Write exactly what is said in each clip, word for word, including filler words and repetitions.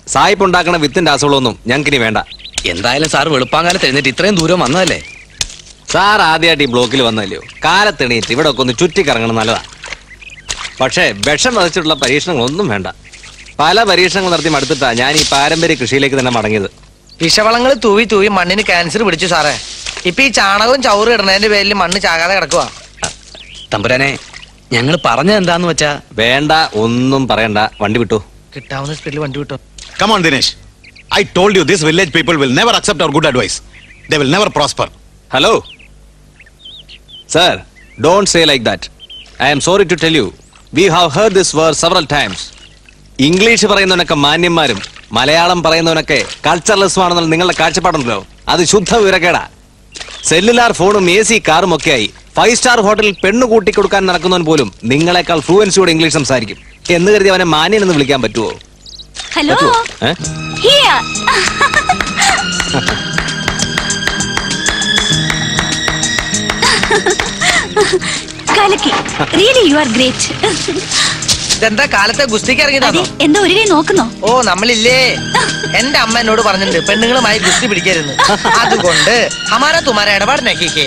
സായിപ്പ് ഉണ്ടാക്കണ വിത്തിന്റെ അസുഖമൊന്നും ഞങ്ങൾക്കിനി വേണ്ട. എന്തായാലും സാർ വെളുപ്പാങ്കാലത്ത് എഴുന്നേറ്റ് ഇത്രയും ദൂരം വന്നതല്ലേ? സാർ ആദ്യമായിട്ട് ഈ ബ്ലോക്കിൽ വന്നല്ലയോ, കാലത്തെണീറ്റ് ഇവിടെ ഒക്കെ ഒന്ന് ചുറ്റിക്കറങ്ങണം നല്ലതാ. പക്ഷേ വിഷം വധിച്ചിട്ടുള്ള പരീക്ഷണങ്ങളൊന്നും വേണ്ട. പല പരീക്ഷണങ്ങൾ നടത്തി മടുത്തിട്ടാ ഞാൻ ഈ പാരമ്പര്യ കൃഷിയിലേക്ക് തന്നെ മടങ്ങിയത്. വിഷവളങ്ങൾ തൂവി തൂവി മണ്ണിന് ക്യാൻസർ പിടിച്ചു സാറേ. ഇപ്പൊ ഈ ചാണകവും ചവറും ഇടുന്നതിന്റെ പേരിൽ മണ്ണ് ചാകാതെ കിടക്കുക. തമ്പുരാനെ, ഞങ്ങൾ പറഞ്ഞത് എന്താന്ന് വെച്ചാ വേണ്ട, ഒന്നും പറയണ്ട, വണ്ടി വിട്ടു. കിട്ടാവുന്ന സ്പീഡിൽ വണ്ടി വിട്ടോ. Come on, Dinesh. I told you this village people will never accept our good advice. They will never prosper. Hello, sir. Don't say like that. I am sorry to tell you, we have heard this word several times. English പറയുന്നവനൊക്കെ മാന്യന്മാരും മലയാളം പറയുന്നവനൊക്കെ കൾച്ചർലെസ്സുമാണെന്നുള്ള നിങ്ങളുടെ കാഴ്ചപ്പാടുണ്ടല്ലോ, അത് ശുദ്ധ വിവരക്കേടാ. Cellular ഫോണും എ സി കാറും ഒക്കെ ആയി ഫൈവ് സ്റ്റാർ ഹോട്ടലിൽ പെണ്ണു കൂട്ടിക്കൊടുക്കാൻ നടക്കുന്നവൻ പോലും നിങ്ങളെക്കാൾ ഫ്ലുവൻസിയോടെ ഇംഗ്ലീഷ് സംസാരിക്കും എന്ന് കരുതി അവനെ മാന്യൻ എന്ന് വിളിക്കാൻ പറ്റുമോ? ഹലോ, കലക്കി. Really you are great. ഇതെന്താ കാലത്തെ ഗുസ്തിക്ക് ഇറങ്ങിയതാണോ? എന്താ ഒരു കൈ നോക്കുന്നോ? ഓ, നമ്മളില്ലേ, എന്റെ അമ്മ എന്നോട് പറഞ്ഞിട്ടുണ്ട് പെണ്ണുങ്ങളുമായി ഗുസ്തി പിടിക്കരുന്ന്. അതുകൊണ്ട് ഹമാര തുമാര ഇടപാട് നക്കിക്കേ.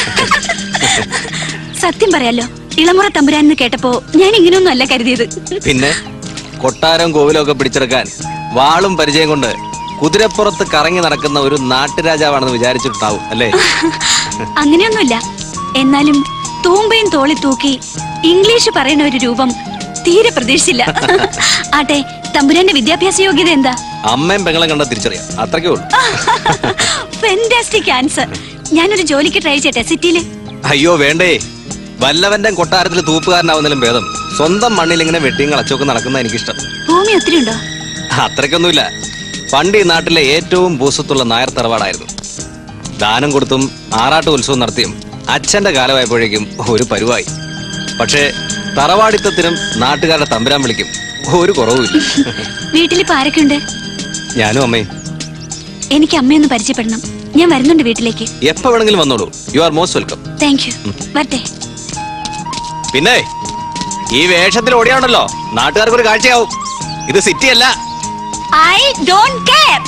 സത്യം പറയാലോ, ഇളമുറ തമ്പുരാനെന്ന് കേട്ടപ്പോ ഞാൻ ഇങ്ങനെയൊന്നും അല്ല കരുതിയത്. പിന്നെ കൊട്ടാരം കോവിലും ഒക്കെ പിടിച്ചെടുക്കാൻ വാളും പരിചയം കൊണ്ട് കുതിരപ്പുറത്ത് കറങ്ങി നടക്കുന്ന ഒരു നാട്ടുരാജാവാണെന്ന് വിചാരിച്ചിട്ടുണ്ടാവും അല്ലേ? അങ്ങനെയൊന്നുമില്ല. എന്നാലും തൂമ്പയും തോളി തൂക്കി ഇംഗ്ലീഷ് പറയുന്ന ഒരു രൂപം തീരെ പ്രതീക്ഷിച്ചില്ല. ആട്ടെ, തമ്പുരാന്റെ വിദ്യാഭ്യാസ യോഗ്യത എന്താ? അമ്മയും പെങ്ങളെ കണ്ടാ തിരിച്ചറിയാം, അത്രയ്ക്കേ ഉള്ളൂ. Fantastic answer. ഞാനൊരു ജോലിക്ക് ട്രൈ ചെയ്യട്ടെ സിറ്റിയില്? അയ്യോ വേണ്ടേ, വല്ലവന്റെ കൊട്ടാരത്തിൽ തൂപ്പുകാരനാവുന്നതിലും ഭേദം സ്വന്തം മണ്ണിൽ ഇങ്ങനെ വെട്ടിയും കളച്ചൊക്കെ നടക്കുന്ന എനിക്കിഷ്ടം. ഭൂമി ഒത്തിരി ഉണ്ടോ? അത്രയ്ക്കൊന്നുമില്ല. പണ്ട് ഈ നാട്ടിലെ ഏറ്റവും ഭൂസ്വത്തുള്ള നായർ തറവാടായിരുന്നു. ദാനം കൊടുത്തും ആറാട്ട് ഉത്സവം നടത്തിയും അച്ഛന്റെ കാലമായപ്പോഴേക്കും ഒരു പരുവായി. പക്ഷേ തറവാടിത്തത്തിനും നാട്ടുകാരുടെ തമ്പുരാൻ വിളിക്കും ഒരു കുറവുമില്ല. വീട്ടിലിപ്പോ ആരൊക്കെയുണ്ട്? ഞാനും അമ്മയും. എനിക്ക് അമ്മയൊന്ന് പരിചയപ്പെടണം. ഞാൻ വരുന്നുണ്ട് വീട്ടിലേക്ക്. എപ്പോ വേണമെങ്കിലും വന്നോളൂ. You are most welcome. Thank you. വരട്ടെ. പിന്നെ ഈ വേഷത്തിൽ ഓടിയാണല്ലോ നാട്ടുകാർക്കൊരു കാഴ്ചയാവും. ഇത് സിറ്റി അല്ല. I don't care.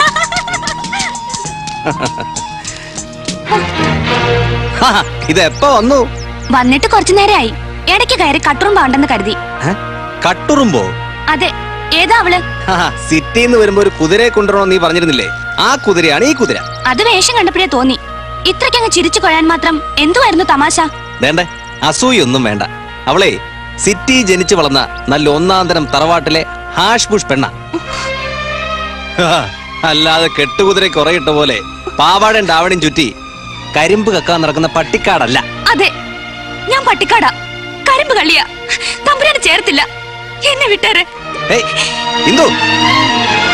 ഇത് എപ്പോ വന്നു? വന്നിട്ട് കുറച്ചു നേരമായി. ഇടയ്ക്ക് കയറി കട്ടുറുമ്പ ഉണ്ടെന്ന് കരുതി. കട്ടുറുമ്പോ? അതെ. ഏതാ അവള്? സിറ്റിന്ന് വരുമ്പോ ഒരു കുതിരയെ കൊണ്ടുവരണോ നീ പറഞ്ഞിരുന്നില്ലേ? ആ കുതിരയാണ് ഈ കുതിര. അത് വേഷം കണ്ടപ്പോഴേ തോന്നി. ഇത്രയ്ക്കങ്ങ് ചിരിച്ചു കൊഴാൻ മാത്രം എന്തുവായിരുന്നു തമാശ? വേണ്ടേ, അസൂയൊന്നും വേണ്ട. അവളെ സിറ്റി ജനിച്ചു വളർന്ന നല്ല ഒന്നാന്തരം തറവാട്ടിലെ ഹാഷ് ബുഷ് പെണ്ണ. അല്ലാതെ കെട്ടുകുതിര കുറയിട്ട പോലെ പാവാടയും ഡാവണിയും ചുറ്റി കരിമ്പ് കക്കാൻ നടക്കുന്ന പട്ടിക്കാടല്ല. അതെ, ഞാൻ പട്ടിക്കാടാ. കരിമ്പ് കള്ളിയാ. തമ്പുരാനെ ചേർത്തില്ല. എന്നെ വിട്ടേരെ. ഇന്ദു